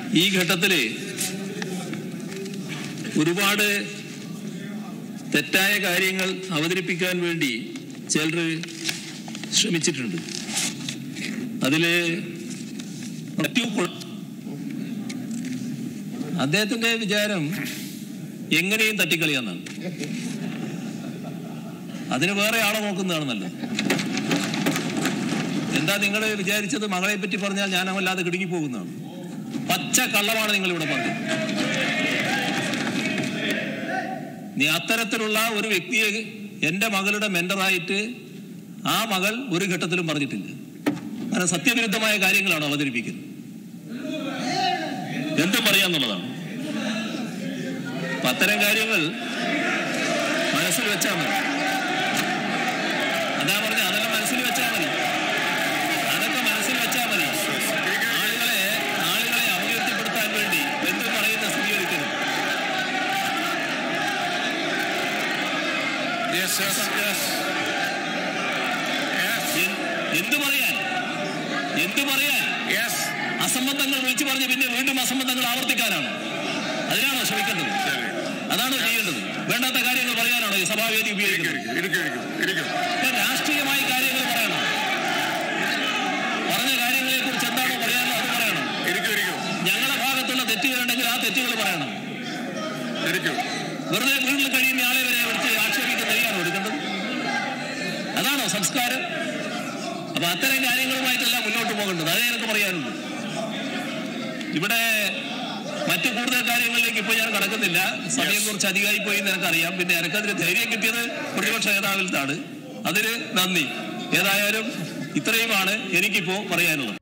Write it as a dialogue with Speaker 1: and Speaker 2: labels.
Speaker 1: ഈ ഘട്ടത്തിൽ ഒരുപാട് തെറ്റായ കാര്യങ്ങൾ അവതരിപ്പിക്കാൻ വേണ്ടി ചിലർ ശ്രമിച്ചിട്ടുണ്ട്. അതിൽ അദ്ദേഹത്തിന്റെ വിചാരം എങ്ങനെയും തട്ടിക്കളിയാന്നാണ്. അതിന് വേറെ ആളെ നോക്കുന്നതാണെന്നല്ലോ. എന്താ നിങ്ങൾ വിചാരിച്ചത്? മകളെ പറ്റി പറഞ്ഞാൽ ഞാനല്ലാതെ കിടുങ്ങിപ്പോകുന്നതാണ്. പച്ച കള്ളമാണ് നിങ്ങളിവിടെ പറഞ്ഞത്. നീ അത്തരത്തിലുള്ള ഒരു വ്യക്തിയെ എൻ്റെ മകളുടെ മെന്ററായിട്ട് ആ മകൾ ഒരു ഘട്ടത്തിലും പറഞ്ഞിട്ടില്ല. കാരണം സത്യവിരുദ്ധമായ കാര്യങ്ങളാണ് അവതരിപ്പിക്കുന്നത്. എന്തും പറയാന്നുള്ളതാണ്. അത്തരം കാര്യങ്ങൾ മനസ്സിൽ വെച്ചാൽ മതി. അതാ പറഞ്ഞ അതെല്ലാം മനസ്സിൽ വെച്ചാൽ മതി. അതൊക്കെ മനസ്സിൽ വെച്ചാൽ മതി. ആളുകളെ അപകീർത്തിപ്പെടുത്താൻ വേണ്ടി എന്തും പറയുന്ന സ്ഥിതി ഒരിക്കലും. എന്തു പറയാൻ അസംബന്ധങ്ങൾ വിളിച്ചു പറഞ്ഞ് പിന്നെ വീണ്ടും അസംബന്ധങ്ങൾ ആവർത്തിക്കാനാണ്. അതിനാണോ ശ്രമിക്കേണ്ടത്? അതാണോ ചെയ്യേണ്ടത്? വേണ്ടാത്ത കാര്യങ്ങൾ പറയാനാണോ ഈ സഭാവേദി ഉപയോഗിക്കുന്നത്? രാഷ്ട്രീയമായി കാര്യങ്ങൾ പറയണം. പറഞ്ഞ കാര്യങ്ങളെ കുറിച്ച് എന്താണോ പറയാനോ അത് പറയണം. ഞങ്ങളുടെ ഭാഗത്തുള്ള തെറ്റുകളുണ്ടെങ്കിൽ ആ തെറ്റുകൾ പറയണം. വെറുതെ വീട്ടിൽ കഴിയുന്ന ആളെ വരെ വിളിച്ച് ആക്ഷേപിക്കുന്ന നെയ്യാണോ എടുക്കേണ്ടത്? അതാണോ സംസ്കാരം? അപ്പൊ അത്തരം കാര്യങ്ങളുമായിട്ടല്ല മുന്നോട്ട് പോകേണ്ടത്. അതേ എനിക്ക് പറയാനുള്ളൂ. ഇവിടെ മറ്റു കൂടുതൽ കാര്യങ്ങളിലേക്ക് ഇപ്പോൾ ഞാൻ കടക്കുന്നില്ല. സമയം കുറച്ച് അധികമായി പോയി എന്ന് എനിക്കറിയാം. പിന്നെ എനിക്കതിന് ധൈര്യം കിട്ടിയത് പ്രതിപക്ഷ നേതാവിലാണ്. അതിന് നന്ദി. ഏതായാലും ഇത്രയുമാണ് എനിക്കിപ്പോൾ പറയാനുള്ളത്.